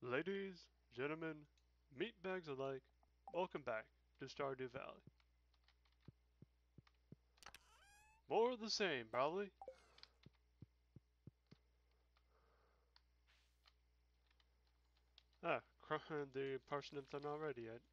Ladies, gentlemen, meatbags alike, welcome back to Stardew Valley. More of the same, probably. Ah, the parsnips are not ready yet.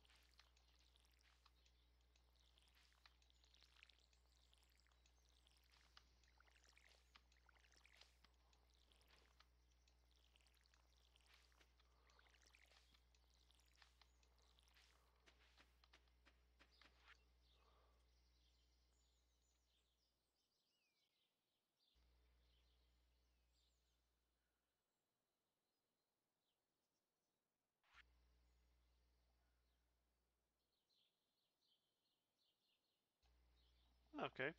Okay.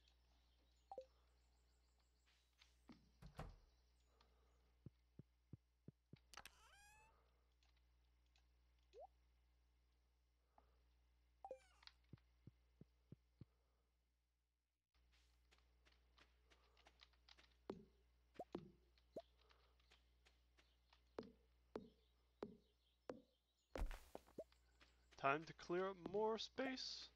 Time to clear up more space.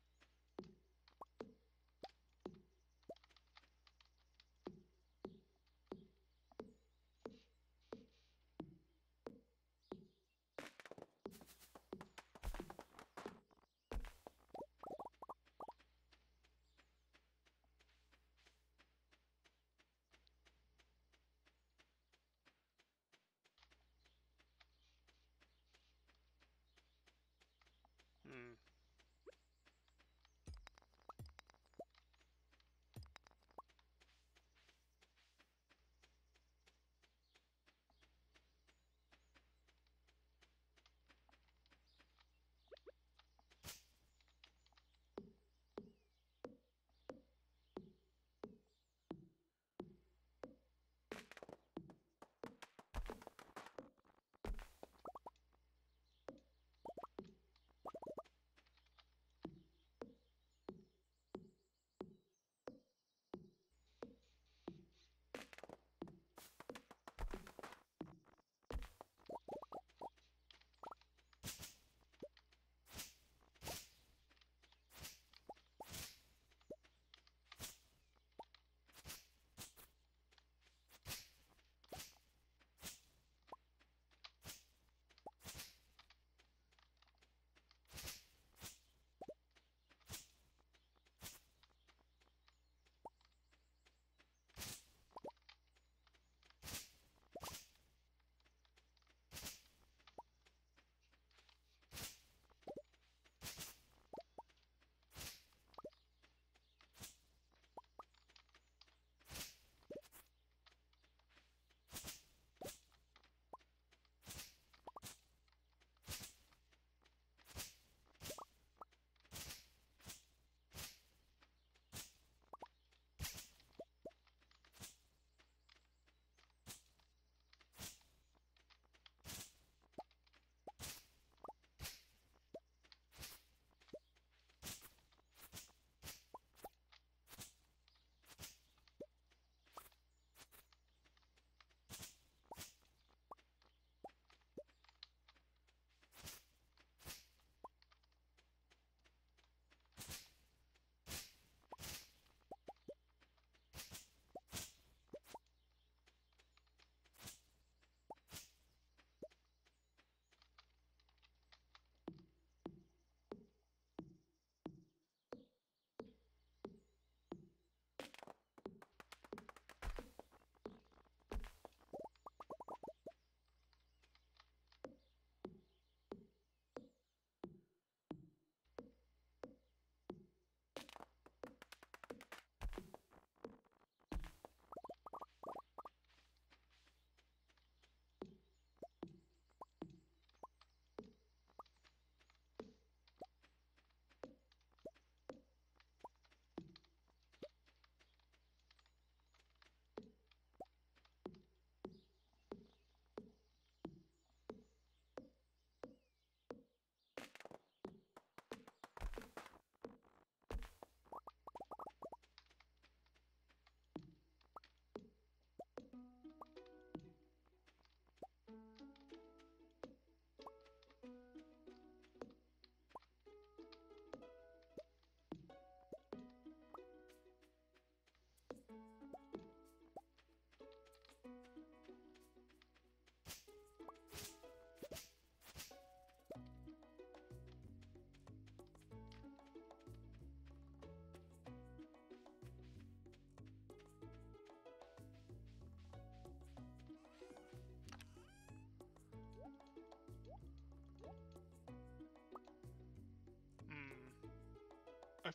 Hmm.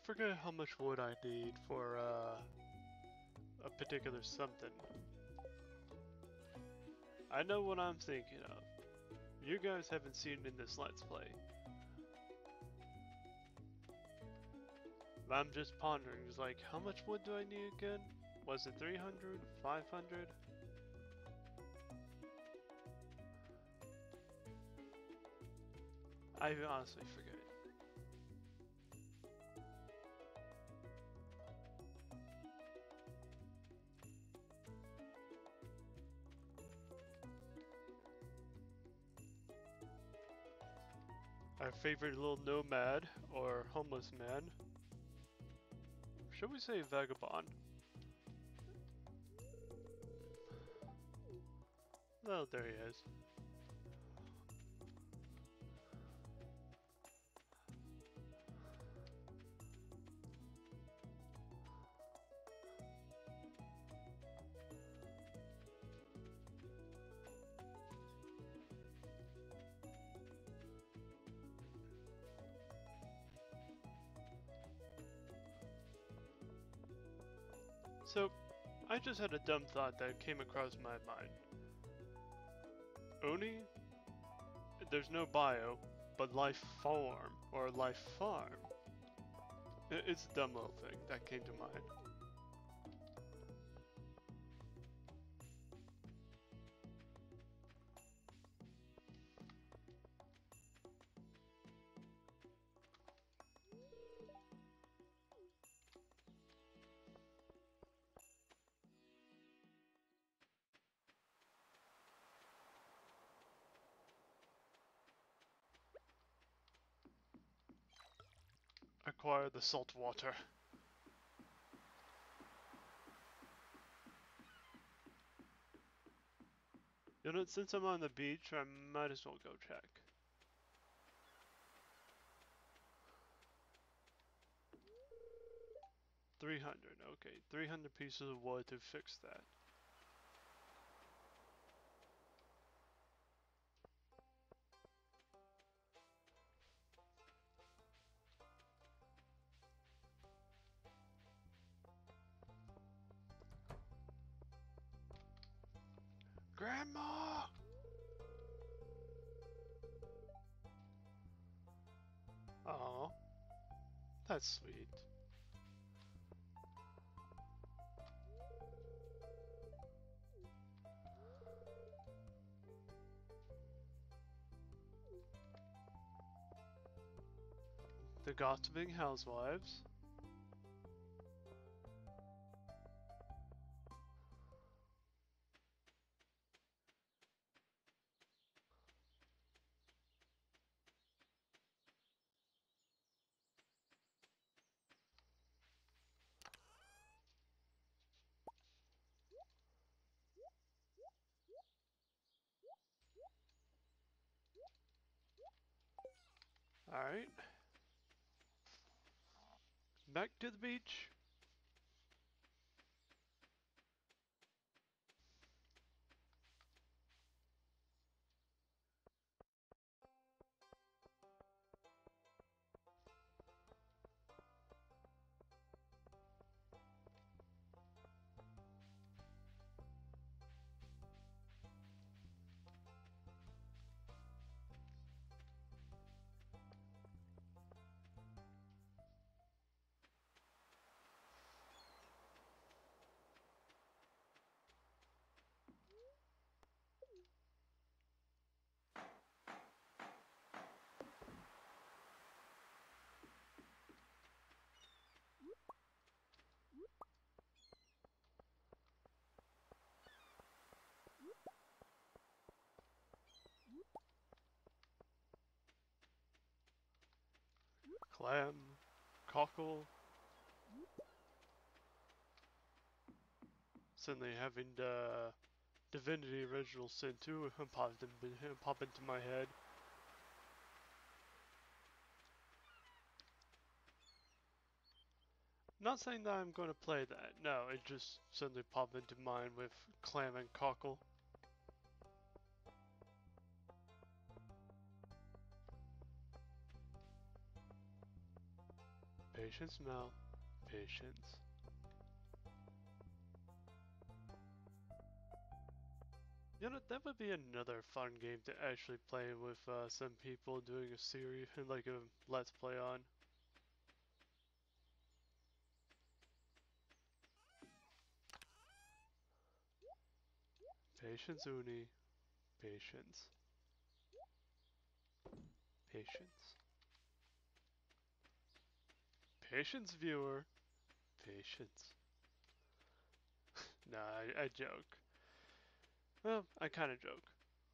forget how much wood I need for a particular something. I know what I'm thinking of. You guys haven't seen it in this Let's Play. I'm just pondering, it's like, how much wood do I need again? Was it 300? 500? I honestly forget. Our favorite little nomad, or homeless man. Should we say vagabond? Oh, there he is. So, I just had a dumb thought that came across my mind. Oni, there's no bio, but life form, or life farm. It's a dumb little thing that came to mind. Acquire the salt water. You know, since I'm on the beach, I might as well go check. $300, okay. 300 pieces of wood to fix that. Grandma! Oh, that's sweet. The gossiping housewives. Alright. Back to the beach. Clam. Cockle. Suddenly having the Divinity Original Sin 2 pop into my head. Not saying that I'm going to play that. No, it just suddenly popped into mind with Clam and Cockle. Patience, Mel. Patience. You know, that would be another fun game to actually play with some people doing a series, like a let's play on. Patience, Uni. Patience. Patience. Patience, viewer. Patience. Nah, I joke. Well, I kind of joke.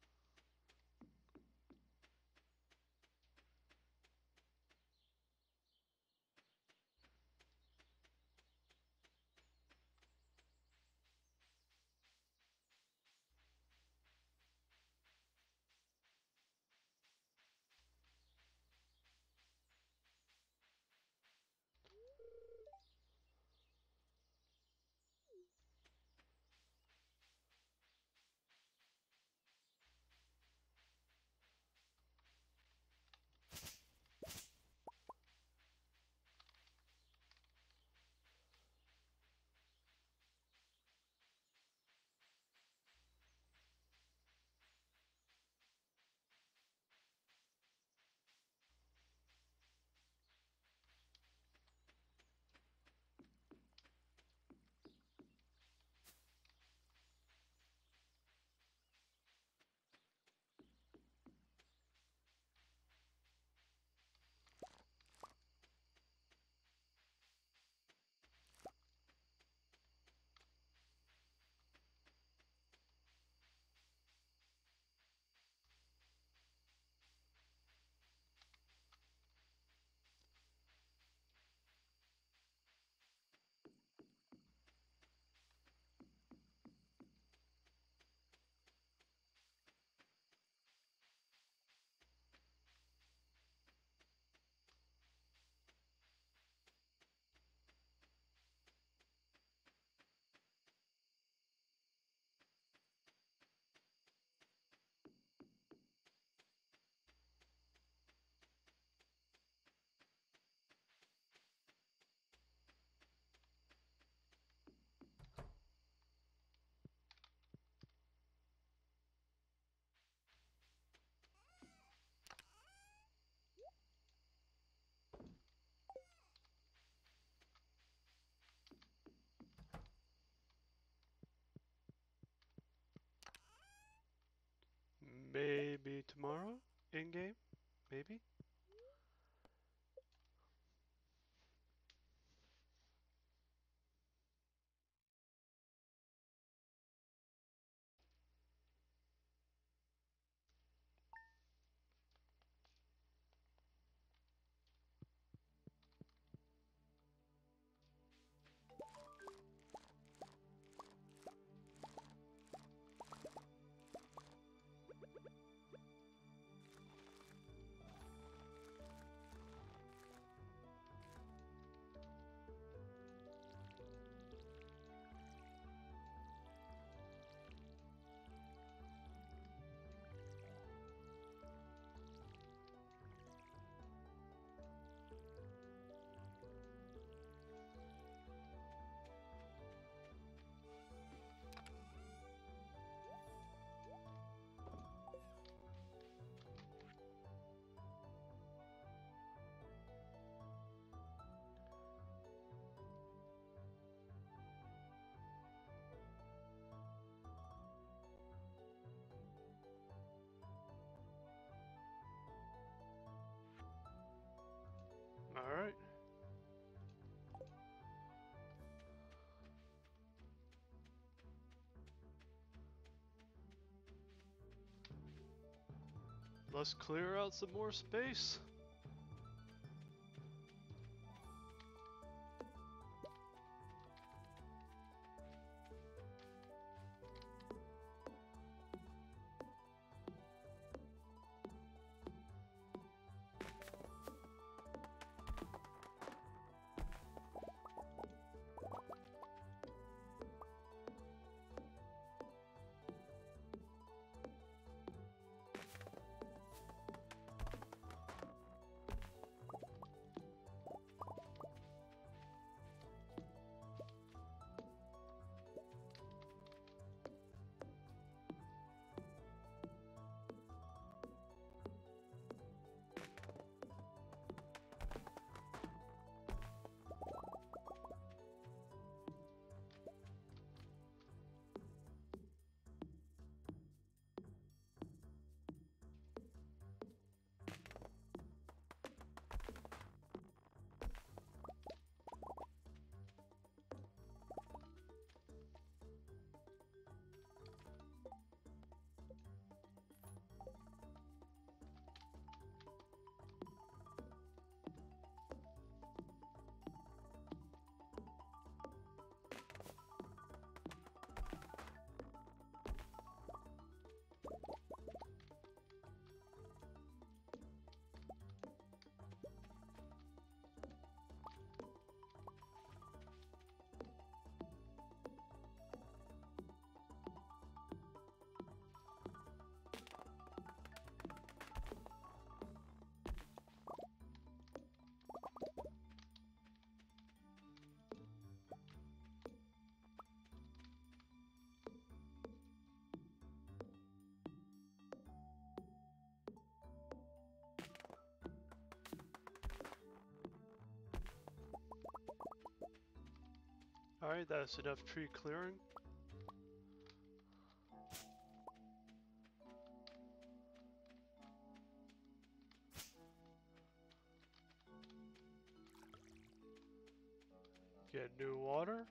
Maybe tomorrow? In game? Maybe? Alright. Let's clear out some more space. Alright, that's enough tree clearing. Get new water.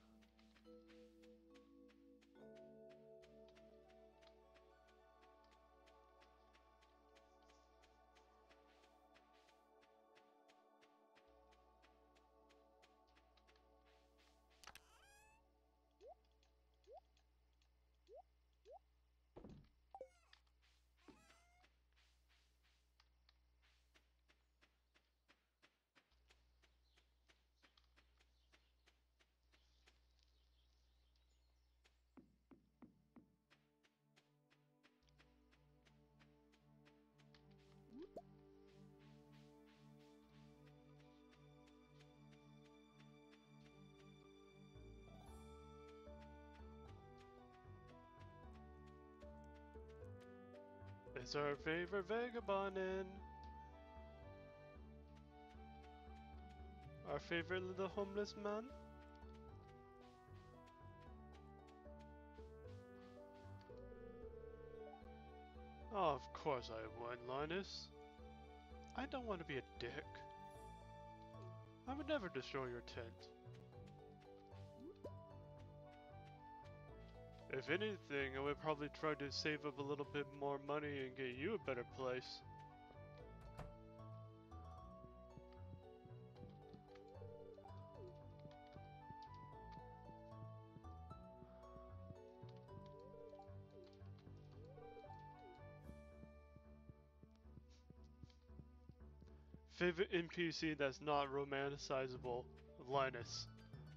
It's our favorite vagabond in. Our favorite little homeless man. Oh, of course I would, Linus. I don't want to be a dick. I would never destroy your tent. If anything, I would probably try to save up a little bit more money and get you a better place. Favorite NPC that's not romanticizable, Linus.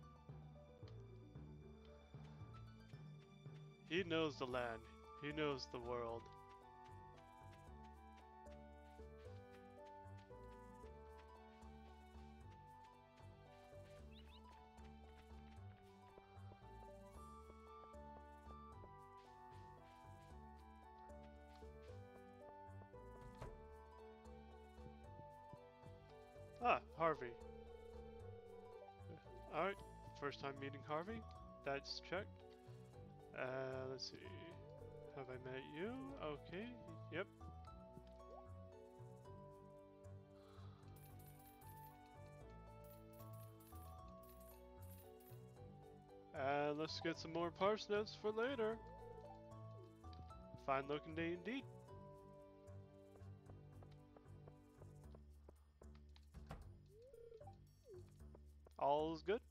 He knows the land. He knows the world. Ah, Harvey. Alright, first time meeting Harvey. That's checked. Let's see. Have I met you? Okay, yep. Let's get some more parsnips for later. Fine looking day indeed. All's good.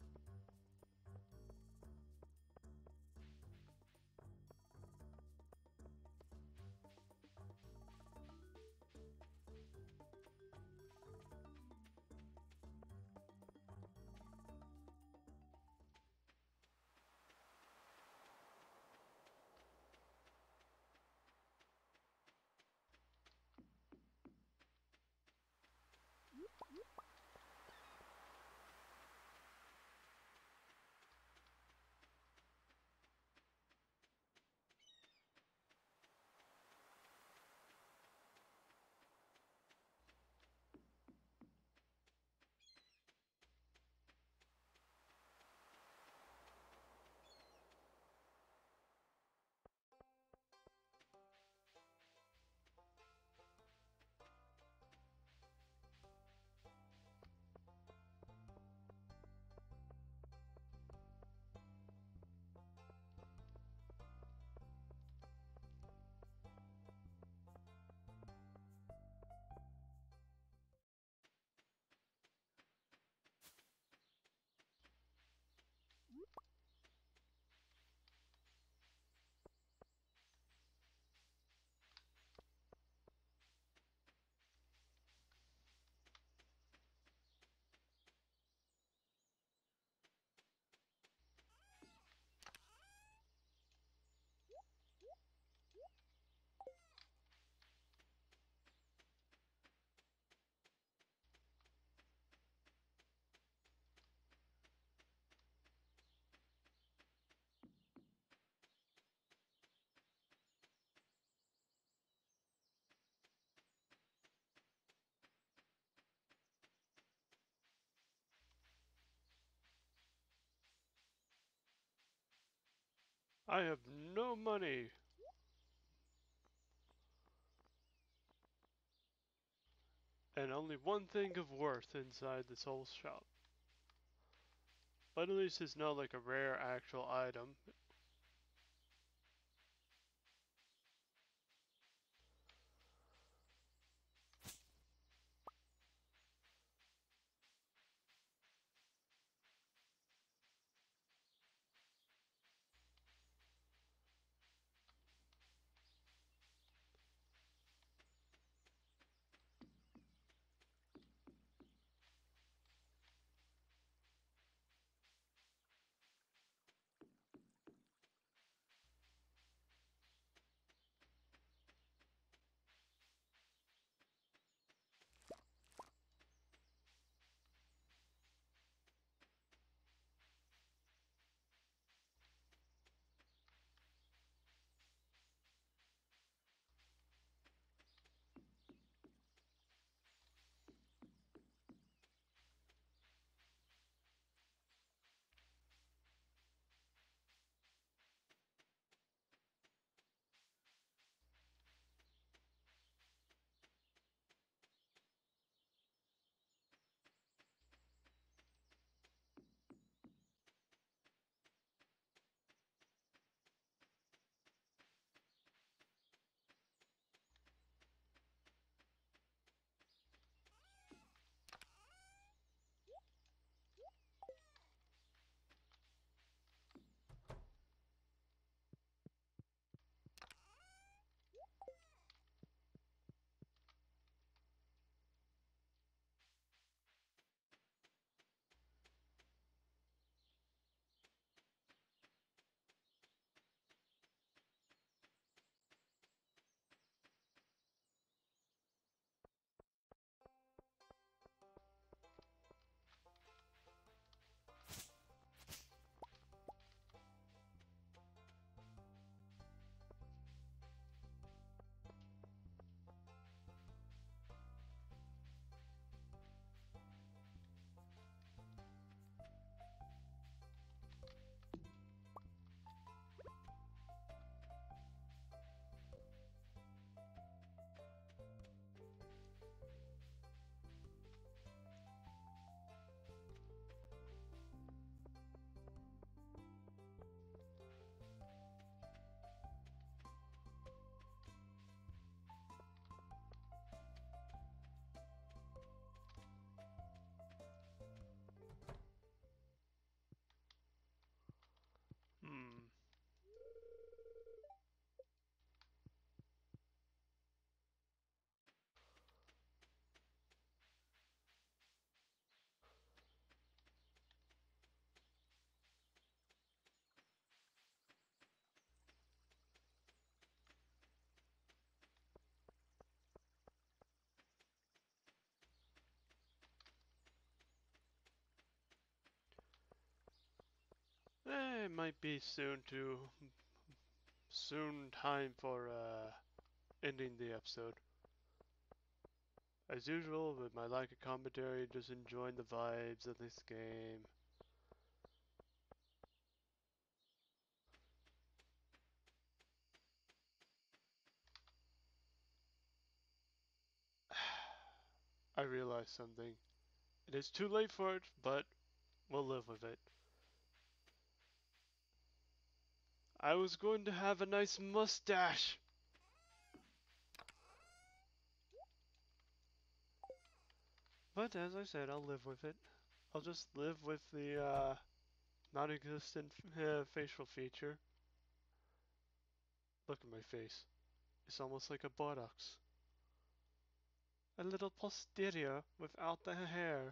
I have no money. And only one thing of worth inside this whole shop. But at least it's not like a rare actual item. Hmm. It might be soon time for ending the episode. As usual, with my lack of commentary, just enjoying the vibes of this game. I realized something. It is too late for it, but we'll live with it. I was going to have a nice mustache. But as I said, I'll live with it. I'll just live with the non-existent facial feature. Look at my face. It's almost like a buttocks. A little posterior without the hair.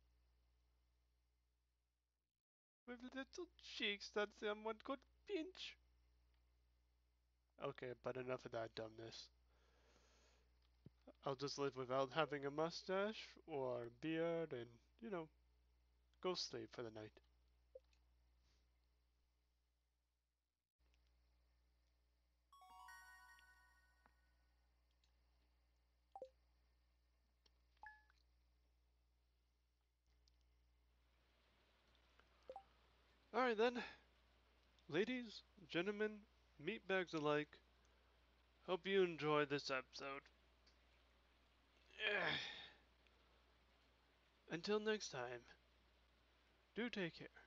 With little cheeks that someone could pinch. Okay, but enough of that dumbness. I'll just live without having a mustache or beard and, go sleep for the night. Alright then. ladies, gentlemen, meatbags alike, hope you enjoyed this episode. Until next time, do take care.